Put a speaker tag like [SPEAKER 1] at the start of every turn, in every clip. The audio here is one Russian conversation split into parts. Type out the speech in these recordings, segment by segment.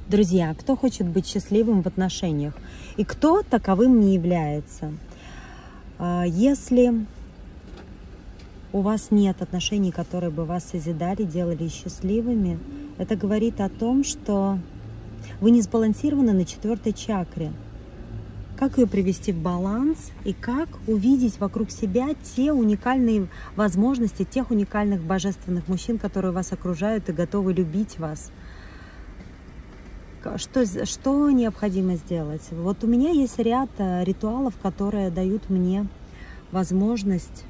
[SPEAKER 1] Друзья, кто хочет быть счастливым в отношениях и кто таковым не является? Если у вас нет отношений, которые бы вас созидали, делали счастливыми, это говорит о том, что вы не сбалансированы на 4-й чакре. Как ее привести в баланс и как увидеть вокруг себя те уникальные возможности, тех уникальных божественных мужчин, которые вас окружают и готовы любить вас? Что необходимо сделать? Вот у меня есть ряд ритуалов, которые дают мне возможность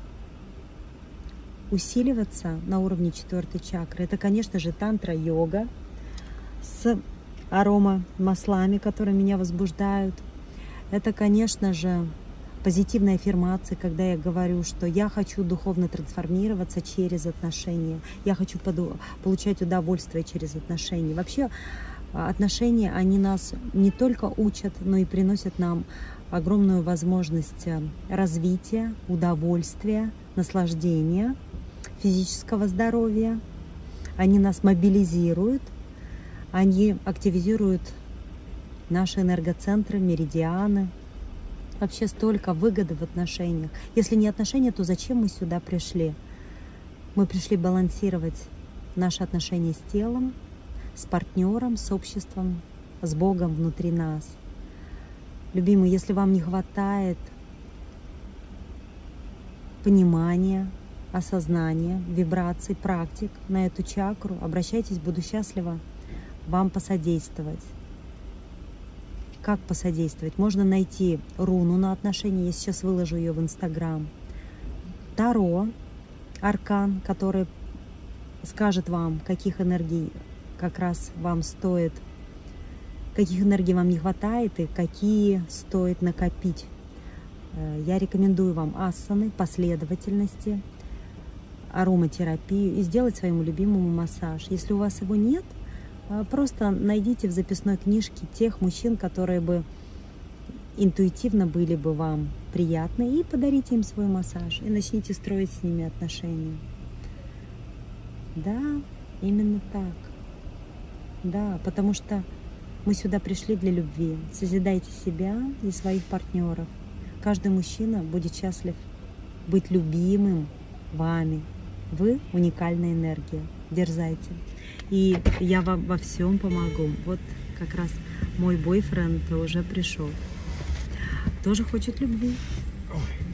[SPEAKER 1] усиливаться на уровне 4-й чакры. Это, конечно же, тантра-йога с аромамаслами, которые меня возбуждают. Это, конечно же, позитивные аффирмации, когда я говорю, что я хочу духовно трансформироваться через отношения, я хочу получать удовольствие через отношения. Вообще, отношения, они нас не только учат, но и приносят нам огромную возможность развития, удовольствия, наслаждения, физического здоровья. Они нас мобилизируют, они активизируют наши энергоцентры, меридианы. Вообще столько выгоды в отношениях. Если не отношения, то зачем мы сюда пришли? Мы пришли балансировать наши отношения с телом, с партнером, с обществом, с Богом внутри нас. Любимые, если вам не хватает понимания, осознания, вибраций, практик на эту чакру, обращайтесь, буду счастлива вам посодействовать. Как посодействовать? Можно найти руну на отношения, я сейчас выложу ее в Инстаграм. Таро, аркан, который скажет вам, каких энергий как раз вам стоит, каких энергий вам не хватает и какие стоит накопить. Я рекомендую вам асаны, последовательности, ароматерапию и сделать своему любимому массаж. Если у вас его нет, просто найдите в записной книжке тех мужчин, которые бы интуитивно были бы вам приятны, и подарите им свой массаж, и начните строить с ними отношения. Да, именно так. Да, потому что мы сюда пришли для любви. Созидайте себя и своих партнеров. Каждый мужчина будет счастлив быть любимым вами. Вы уникальная энергия. Дерзайте. И я вам во всем помогу. Вот как раз мой бойфренд уже пришел. Тоже хочет любви.